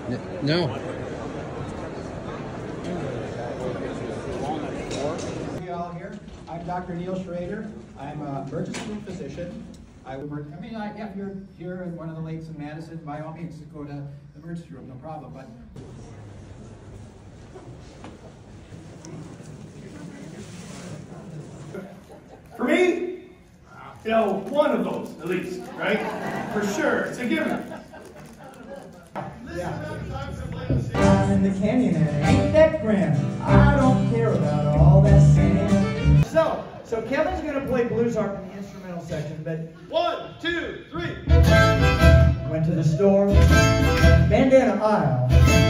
No. All here. I'm Dr. Neil Schrader. I'm an emergency room physician. If you're here in one of the lakes in Madison, by all means, go to the emergency room, no problem. But for me, one of those at least, right? For sure, it's a given. yeah. I'm in the canyon and ain't that grand. I don't care about all that sand. So Kevin's gonna play blues harp in the instrumental section, but 1, 2, 3. went to the store, bandana aisle.